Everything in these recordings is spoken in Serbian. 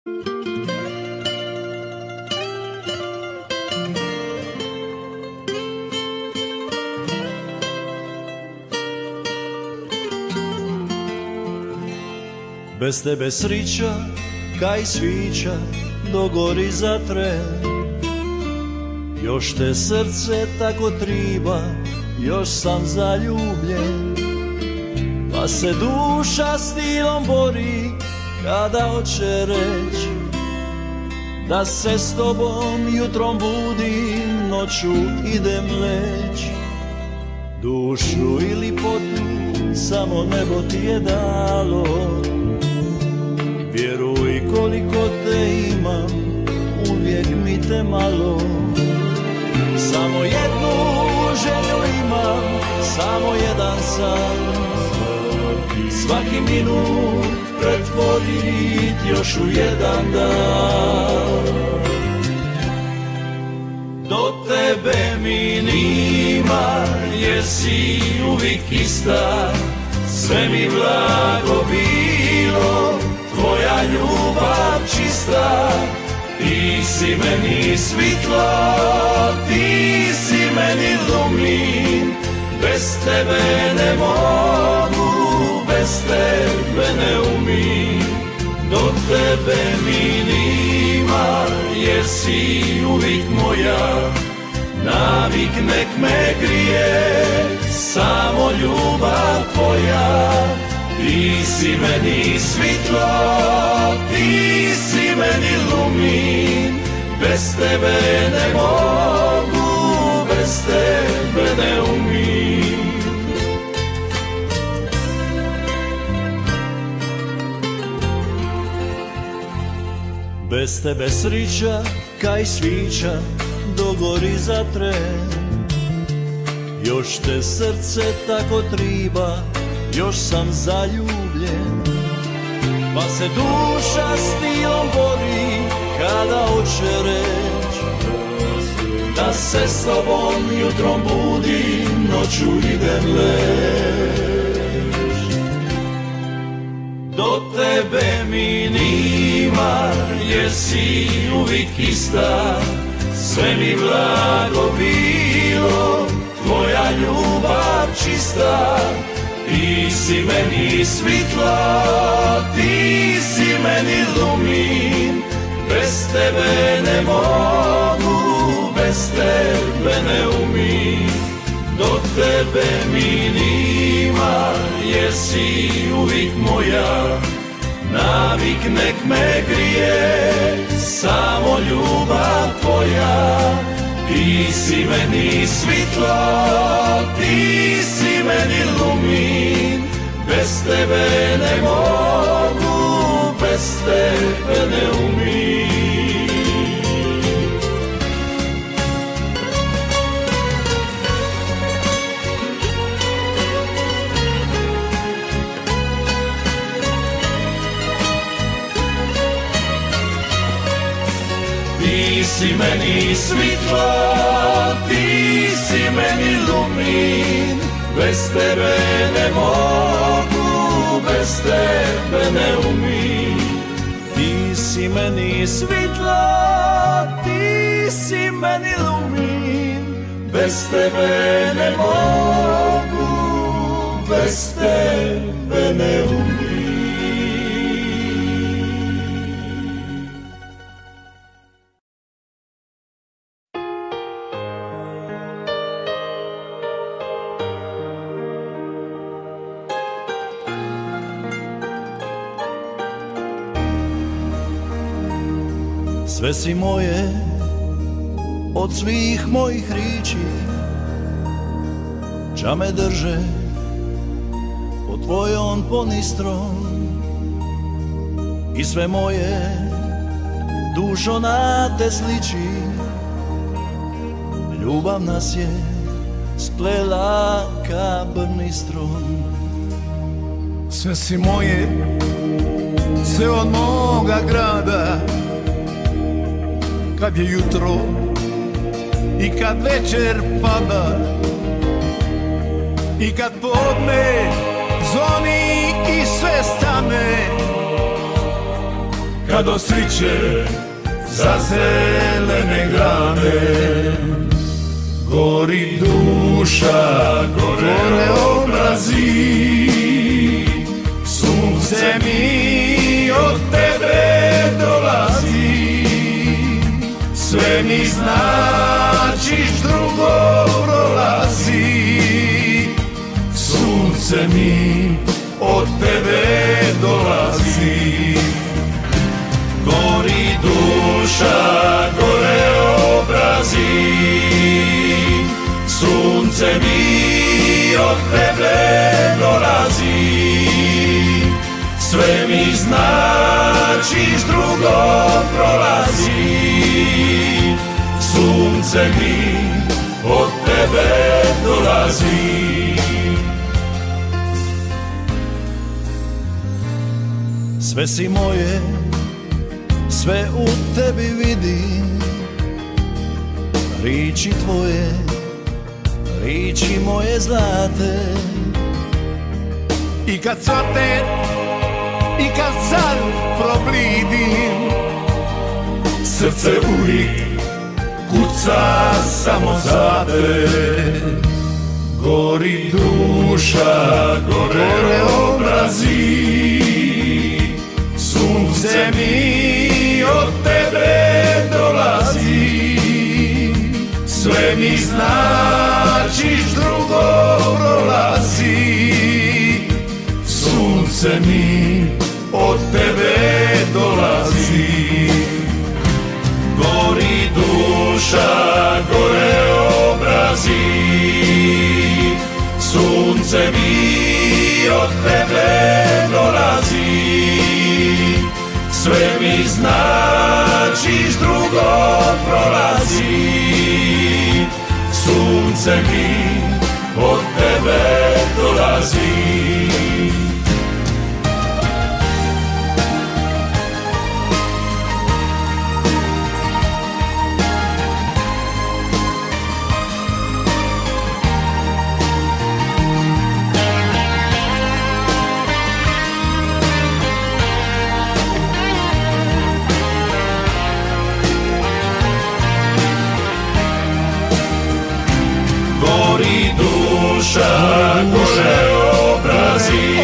Bez tebe srića, kaj svića, dogori za tren. Još te srce tako triba, još sam zaljubljen. Pa se duša s tilom bori, kada hoće reć da se s tobom jutrom budim, noću idem leć. Dušu ili potu, samo nebo ti je dalo. Vjeruj koliko te imam, uvijek mi te malo. Samo jednu želju imam, samo jedan san. Svaki minut pretvorit još u jedan dan. Do tebe mi nima, jer si uvijek ista. Sve mi blago bilo, tvoja ljubav čista. Ti si meni svitlo, ti si meni lumin. Bez tebe ne mogu, bez tebe ne umim. Do tebe mi nima, jer si uvijek moja. Navik nek me grije, samo ljubav tvoja. Ti si meni svitlo, ti si meni lumin. Bez tebe ne mogu, bez tebe ne umim. Bez tebe srića, kaj svića, dogori za tren. Još te srce tako triba, još sam zaljubljen. Pa se duša s tilom bori, kada hoće reć da se s tobom jutrom budim, noću idem leć. Do tebe mi nima, jer si uvijek ista. Sve mi blago bilo, tvoja ljubav čista. Ti si meni svitlo, ti si meni lumin. Bez tebe ne mogu, bez tebe ne umim. Do tebe mi nima, jer si uvijek moja. Navik nek me grije, samo ljubav tvoja. Ti si meni svitlo, ti si meni lumin. Bez tebe ne mogu, bez tebe ne umim. Ti si meni svitlo, ti si meni lumin. Bez tebe ne mogu, bez tebe ne umim. Ti si meni svitlo, ti si meni lumin. Bez tebe ne mogu, bez tebe ne umim. Sve si moje, od svih mojih riči, ča me drže pod tvojom ponistrom. I sve moje, dušo na te sliči, ljubav nas je splela ka brnistrom. Sve si moje, sve od moga grada. Kad je jutro i kad večer pada, i kad podne zvoni i sve stane, kad osriće za zelene grane. Gori duša, gore obrazi, sunce mi od tebe dolazi. Sve mi značiš, drugo prolazi. Sunce mi od tebe dolazi. Gori duša, gore obrazi, sunce mi od tebe dolazi. Sve mi značiš, drugo prolazi. Sunce mi od tebe dolazi. Sve si moje, sve u tebi vidim, riči tvoje, riči moje zlate. I kad cvate, i kad san problidim, srce uvijek kuca samo za te. Gori duša, gore obrazi, sunce mi od tebe dolazi. Sve mi značiš, drugo prolazi. Sunce mi od tebe dolazi. Gori duša, gore obrazi, sunce mi od tebe dolazi. Sve mi značiš, drugo prolazi. Sunce mi od tebe dolazi. Gori duša, gore obrazi,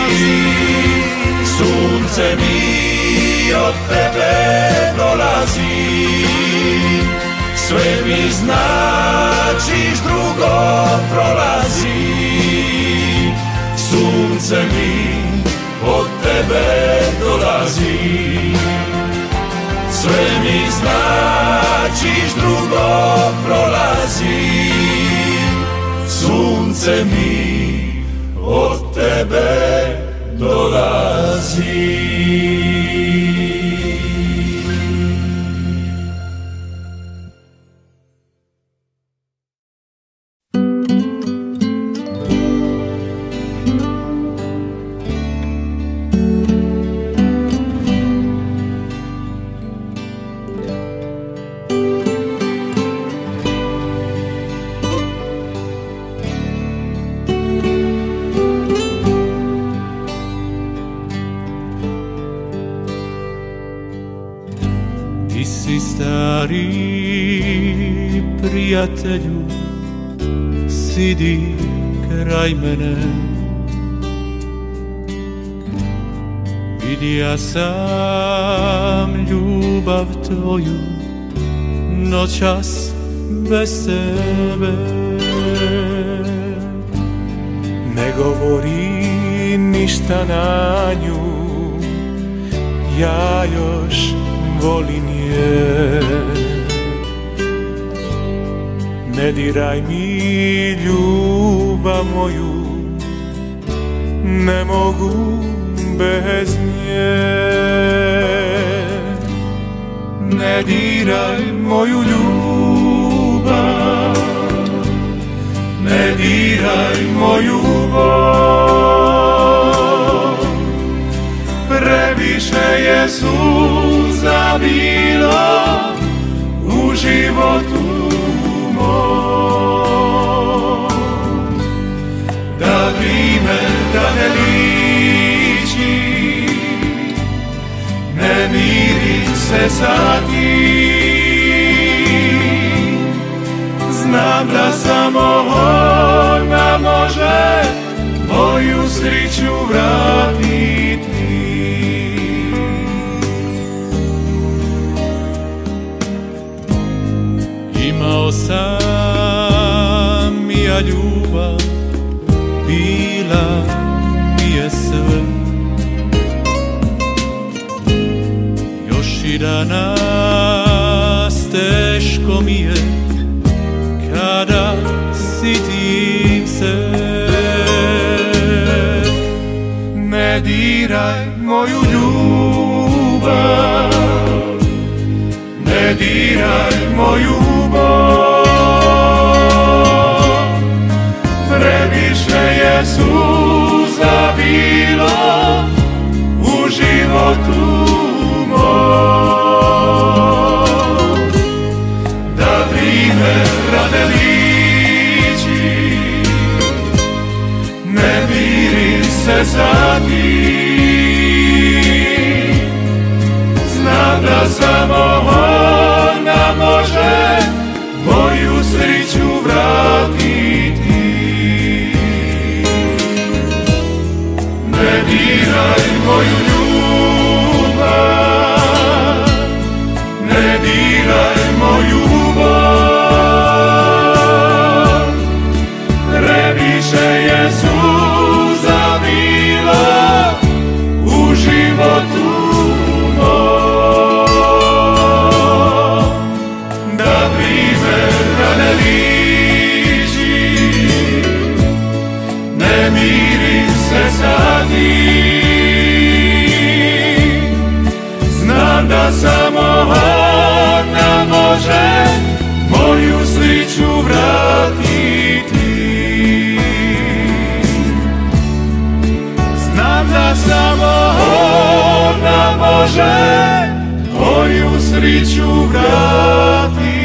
sunce mi od tebe dolazi. Sve mi značiš, drugo prolazi. Sunce mi od tebe dolazi. Sve mi značiš, drugo prolazi. Sunce mi od tebe dolazi. Ti si stari prijatelju, sidi kraj mene. Vidija sam ljubav tvoju noćas bez tebe. Ne govori ništa na nju, ja još volim je. Ne diraj mi ljubav moju, ne mogu bez nje. Ne diraj moju ljubav, ne diraj moju bol. Previše je suza bilo u životu mom. Da vrijeme da ne liči, ne sati. Znam da samo ona može moju sreću vratiti. Imao sam i ja ljubav, bila mi je sve. Još i danas teško mi je kada sitim se. Ne diraj moju ljubav, ne diraj moju bol. Previše je suza bilo u životu mom. Da vrime rane liči, ne miri se za ti. Znam da samo ona može moju sreću vratiti. Ne diraj moju ljubav, ne diraj moju bol. Previše je suza bilo u životu mom. Da vrime rane liči, ne miri se sa tim. Znam da samo ona može moju sreću vratiti. Znam da samo ona može moju sreću vratiti.